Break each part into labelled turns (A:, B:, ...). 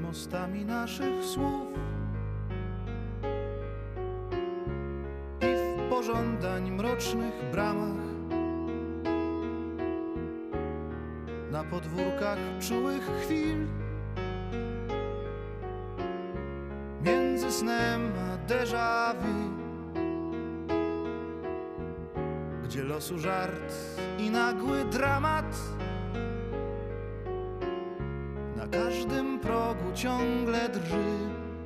A: mostami naszych słów i w pożądań mrocznych bramach, na podwórkach czułych chwil, między snem a déjà vu, gdzie losu żart i nagły dramat na każdym progu ciągle drży.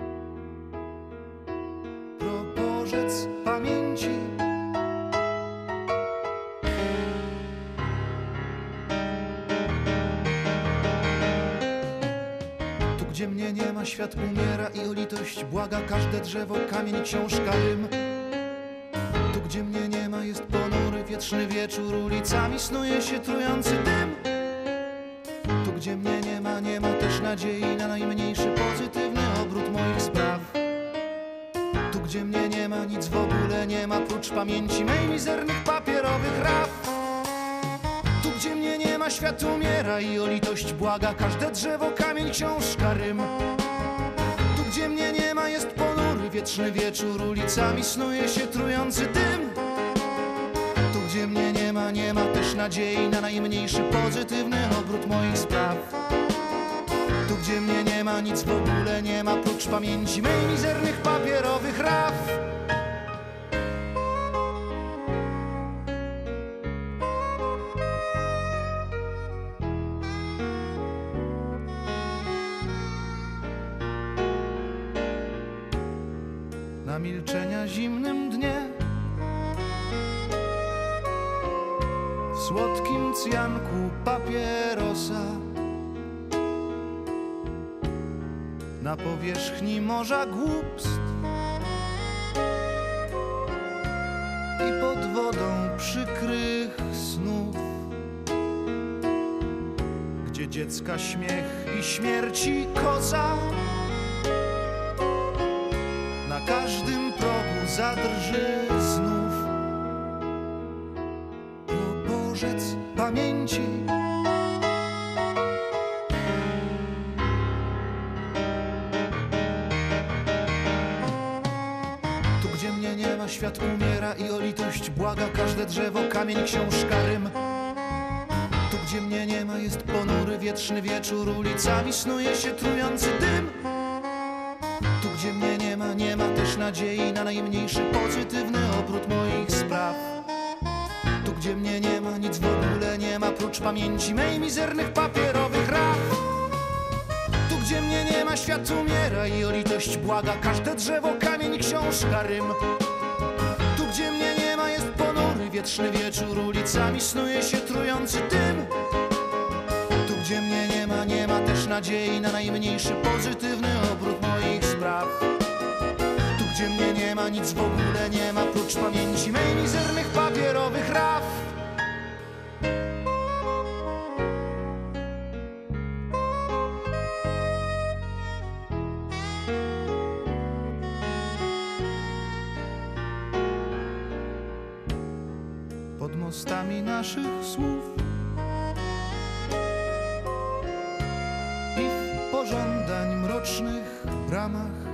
A: Proporzec pamięci, tu gdzie mnie nie ma, świat umiera i o litość błaga każde drzewo, kamień, książka, rym. Tu gdzie mnie nie ma, jest ponury, wietrzny wieczór, ulicami snuje się trujący dym. Tu gdzie mnie nie ma też nadziei na najmniejszy pozytywny obrót moich spraw. Tu gdzie mnie nie ma, nic w ogóle nie ma, prócz pamięci mej mizernych papierowych raf. Tu gdzie mnie nie ma, świat umiera i o litość błaga każde drzewo, kamień, książka, rym. Tu gdzie mnie nie ma, jest ponury, wietrzny wieczór, ulicami snuje się trujący dym. Tu gdzie mnie nie ma też nadziei na najmniejszy pozytywny obrót moich spraw. Tu gdzie mnie nie ma, nic w ogóle nie ma, prócz pamięci mej mizernych papierowych raf. Na milczenia zimnym dnie, w słodkim cyjanku papierosa, na powierzchni morza głupstw i pod wodą przykrych snów, gdzie dziecka śmiech i śmierci koza na każdym progu zadrży znów. Proporzec pamięci, tu gdzie mnie nie ma, świat umiera i o litość błaga każde drzewo, kamień, książka, rym. Tu gdzie mnie nie ma, jest ponury, wietrzny wieczór, ulicami snuje się trujący dym. Tu gdzie mnie nie ma też nadziei na najmniejszy pozytywny obrót moich spraw. Tu gdzie mnie nie ma, nic w ogóle nie ma, prócz pamięci mej mizernych papierowych raf. Tu gdzie mnie nie ma, świat umiera i o litość błaga każde drzewo, kamień, książka, rym. Tu gdzie mnie nie ma, jest ponury, wietrzny wieczór, ulicami snuje się trujący dym. Tu gdzie mnie nie ma też nadziei na najmniejszy pozytywny obrót moich spraw. Tu gdzie mnie nie ma, nic w ogóle nie ma, prócz pamięci mej mizernych papierowych raf. Pod mostami naszych słów i w pożądań mrocznych bramach,